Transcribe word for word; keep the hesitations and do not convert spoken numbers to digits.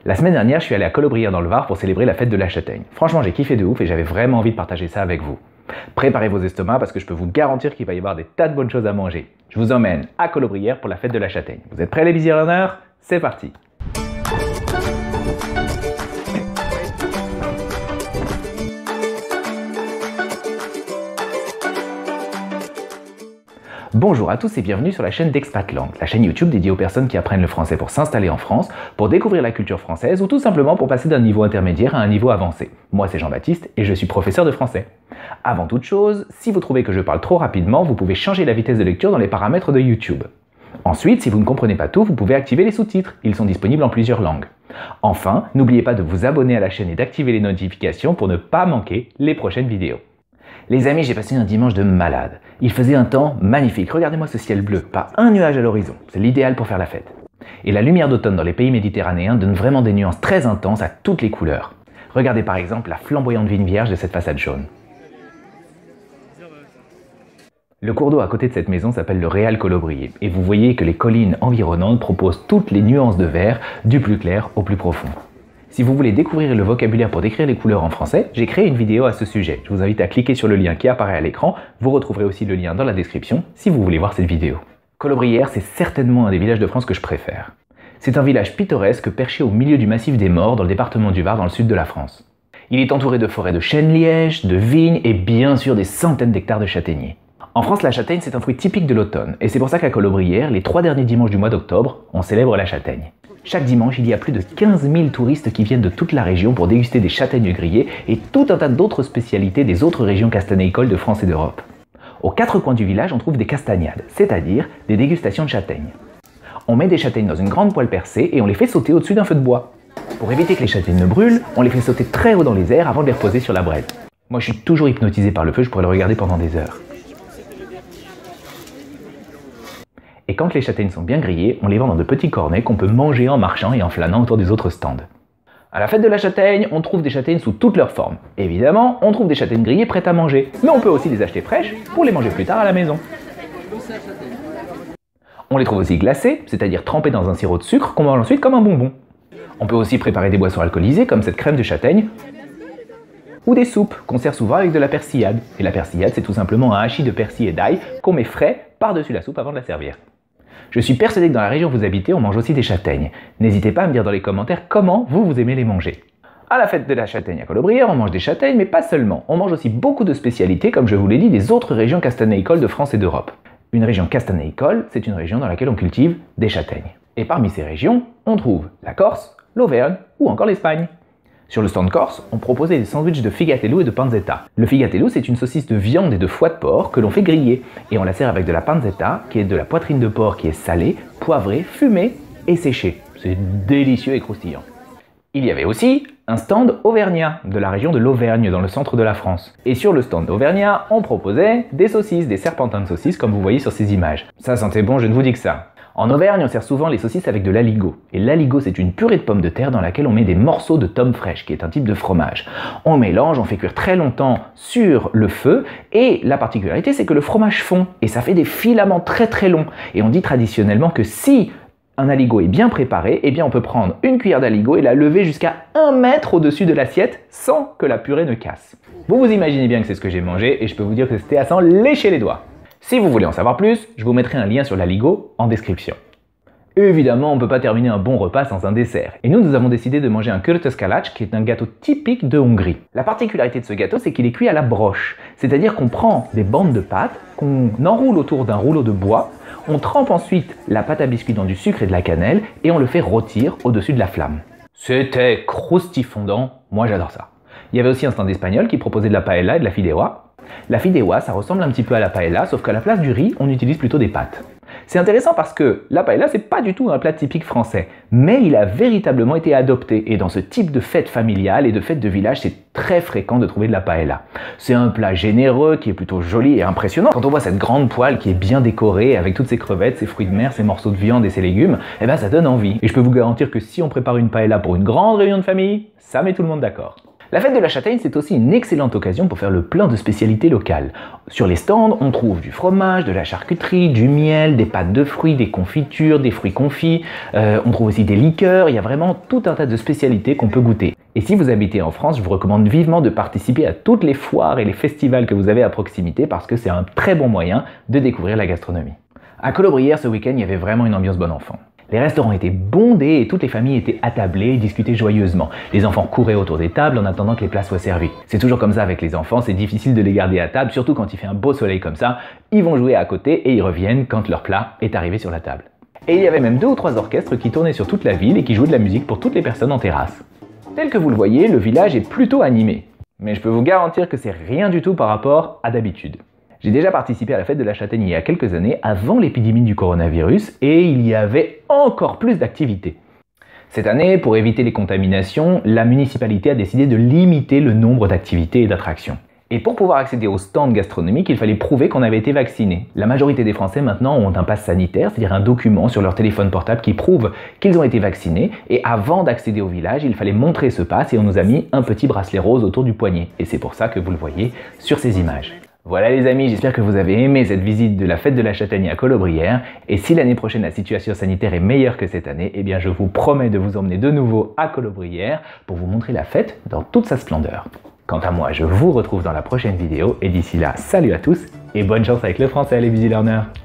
La semaine dernière, je suis allé à Colobrières dans le Var pour célébrer la fête de la châtaigne. Franchement, j'ai kiffé de ouf et j'avais vraiment envie de partager ça avec vous. Préparez vos estomacs parce que je peux vous garantir qu'il va y avoir des tas de bonnes choses à manger. Je vous emmène à Colobrières pour la fête de la châtaigne. Vous êtes prêts les busy runners? C'est parti! Bonjour à tous et bienvenue sur la chaîne d'Expatland, la chaîne YouTube dédiée aux personnes qui apprennent le français pour s'installer en France, pour découvrir la culture française ou tout simplement pour passer d'un niveau intermédiaire à un niveau avancé. Moi c'est Jean-Baptiste et je suis professeur de français. Avant toute chose, si vous trouvez que je parle trop rapidement, vous pouvez changer la vitesse de lecture dans les paramètres de YouTube. Ensuite, si vous ne comprenez pas tout, vous pouvez activer les sous-titres, ils sont disponibles en plusieurs langues. Enfin, n'oubliez pas de vous abonner à la chaîne et d'activer les notifications pour ne pas manquer les prochaines vidéos. Les amis, j'ai passé un dimanche de malade. Il faisait un temps magnifique. Regardez-moi ce ciel bleu, pas un nuage à l'horizon. C'est l'idéal pour faire la fête. Et la lumière d'automne dans les pays méditerranéens donne vraiment des nuances très intenses à toutes les couleurs. Regardez par exemple la flamboyante vigne vierge de cette façade jaune. Le cours d'eau à côté de cette maison s'appelle le Réal Colobriers. Et vous voyez que les collines environnantes proposent toutes les nuances de vert, du plus clair au plus profond. Si vous voulez découvrir le vocabulaire pour décrire les couleurs en français, j'ai créé une vidéo à ce sujet. Je vous invite à cliquer sur le lien qui apparaît à l'écran. Vous retrouverez aussi le lien dans la description si vous voulez voir cette vidéo. Colobrières, c'est certainement un des villages de France que je préfère. C'est un village pittoresque perché au milieu du massif des Maures dans le département du Var dans le sud de la France. Il est entouré de forêts de chênes-lièges, de vignes et bien sûr des centaines d'hectares de châtaigniers. En France, la châtaigne c'est un fruit typique de l'automne et c'est pour ça qu'à Colobrières, les trois derniers dimanches du mois d'octobre, on célèbre la châtaigne. Chaque dimanche, il y a plus de quinze mille touristes qui viennent de toute la région pour déguster des châtaignes grillées et tout un tas d'autres spécialités des autres régions castanéicoles de France et d'Europe. Aux quatre coins du village, on trouve des castagnades, c'est-à-dire des dégustations de châtaignes. On met des châtaignes dans une grande poêle percée et on les fait sauter au-dessus d'un feu de bois. Pour éviter que les châtaignes ne brûlent, on les fait sauter très haut dans les airs avant de les reposer sur la braise. Moi, je suis toujours hypnotisé par le feu, je pourrais le regarder pendant des heures. Et quand les châtaignes sont bien grillées, on les vend dans de petits cornets qu'on peut manger en marchant et en flânant autour des autres stands. À la fête de la châtaigne, on trouve des châtaignes sous toutes leurs formes. Évidemment, on trouve des châtaignes grillées prêtes à manger, mais on peut aussi les acheter fraîches pour les manger plus tard à la maison. On les trouve aussi glacées, c'est-à-dire trempées dans un sirop de sucre qu'on mange ensuite comme un bonbon. On peut aussi préparer des boissons alcoolisées comme cette crème de châtaigne, ou des soupes qu'on sert souvent avec de la persillade. Et la persillade, c'est tout simplement un hachis de persil et d'ail qu'on met frais par-dessus la soupe avant de la servir. Je suis persuadé que dans la région où vous habitez, on mange aussi des châtaignes. N'hésitez pas à me dire dans les commentaires comment vous, vous aimez les manger. À la fête de la châtaigne à Colobrières, on mange des châtaignes, mais pas seulement. On mange aussi beaucoup de spécialités, comme je vous l'ai dit, des autres régions castanéicoles de France et d'Europe. Une région castanéicole, c'est une région dans laquelle on cultive des châtaignes. Et parmi ces régions, on trouve la Corse, l'Auvergne ou encore l'Espagne. Sur le stand corse, on proposait des sandwichs de figatello et de panzetta. Le figatello, c'est une saucisse de viande et de foie de porc que l'on fait griller. Et on la sert avec de la panzetta, qui est de la poitrine de porc qui est salée, poivrée, fumée et séchée. C'est délicieux et croustillant. Il y avait aussi un stand auvergnat, de la région de l'Auvergne, dans le centre de la France. Et sur le stand auvergnat, on proposait des saucisses, des serpentins de saucisses, comme vous voyez sur ces images. Ça sentait bon, je ne vous dis que ça. En Auvergne, on sert souvent les saucisses avec de l'aligot. Et l'aligot, c'est une purée de pommes de terre dans laquelle on met des morceaux de tome fraîche, qui est un type de fromage. On mélange, on fait cuire très longtemps sur le feu, et la particularité, c'est que le fromage fond, et ça fait des filaments très très longs. Et on dit traditionnellement que si un aligot est bien préparé, eh bien on peut prendre une cuillère d'aligot et la lever jusqu'à un mètre au-dessus de l'assiette sans que la purée ne casse. Vous vous imaginez bien que c'est ce que j'ai mangé, et je peux vous dire que c'était à s'en lécher les doigts. Si vous voulez en savoir plus, je vous mettrai un lien sur l'aligot en description. Évidemment, on ne peut pas terminer un bon repas sans un dessert. Et nous, nous avons décidé de manger un kürtös-kalács, qui est un gâteau typique de Hongrie. La particularité de ce gâteau, c'est qu'il est cuit à la broche. C'est-à-dire qu'on prend des bandes de pâte, qu'on enroule autour d'un rouleau de bois, on trempe ensuite la pâte à biscuits dans du sucre et de la cannelle, et on le fait rôtir au-dessus de la flamme. C'était croustifondant, moi j'adore ça. Il y avait aussi un stand espagnol qui proposait de la paella et de la fideuà. La fideuà, ça ressemble un petit peu à la paella, sauf qu'à la place du riz, on utilise plutôt des pâtes. C'est intéressant parce que la paella, c'est pas du tout un plat typique français, mais il a véritablement été adopté. Et dans ce type de fête familiale et de fête de village, c'est très fréquent de trouver de la paella. C'est un plat généreux, qui est plutôt joli et impressionnant. Quand on voit cette grande poêle qui est bien décorée, avec toutes ses crevettes, ses fruits de mer, ses morceaux de viande et ses légumes, eh ben ça donne envie. Et je peux vous garantir que si on prépare une paella pour une grande réunion de famille, ça met tout le monde d'accord. La fête de la châtaigne, c'est aussi une excellente occasion pour faire le plein de spécialités locales. Sur les stands, on trouve du fromage, de la charcuterie, du miel, des pâtes de fruits, des confitures, des fruits confits, euh, on trouve aussi des liqueurs, il y a vraiment tout un tas de spécialités qu'on peut goûter. Et si vous habitez en France, je vous recommande vivement de participer à toutes les foires et les festivals que vous avez à proximité parce que c'est un très bon moyen de découvrir la gastronomie. À Colobrières, ce week-end, il y avait vraiment une ambiance bon enfant. Les restaurants étaient bondés et toutes les familles étaient attablées et discutaient joyeusement. Les enfants couraient autour des tables en attendant que les plats soient servis. C'est toujours comme ça avec les enfants, c'est difficile de les garder à table, surtout quand il fait un beau soleil comme ça. Ils vont jouer à côté et ils reviennent quand leur plat est arrivé sur la table. Et il y avait même deux ou trois orchestres qui tournaient sur toute la ville et qui jouaient de la musique pour toutes les personnes en terrasse. Tel que vous le voyez, le village est plutôt animé. Mais je peux vous garantir que c'est rien du tout par rapport à d'habitude. J'ai déjà participé à la fête de la châtaigne il y a quelques années, avant l'épidémie du coronavirus, et il y avait encore plus d'activités. Cette année, pour éviter les contaminations, la municipalité a décidé de limiter le nombre d'activités et d'attractions. Et pour pouvoir accéder aux stands gastronomiques, il fallait prouver qu'on avait été vacciné. La majorité des Français maintenant ont un pass sanitaire, c'est-à-dire un document sur leur téléphone portable qui prouve qu'ils ont été vaccinés. Et avant d'accéder au village, il fallait montrer ce pass et on nous a mis un petit bracelet rose autour du poignet. Et c'est pour ça que vous le voyez sur ces images. Voilà les amis, j'espère que vous avez aimé cette visite de la fête de la châtaigne à Colobrières. Et si l'année prochaine la situation sanitaire est meilleure que cette année, eh bien je vous promets de vous emmener de nouveau à Colobrières pour vous montrer la fête dans toute sa splendeur. Quant à moi, je vous retrouve dans la prochaine vidéo et d'ici là, salut à tous et bonne chance avec le français les Busy Learners.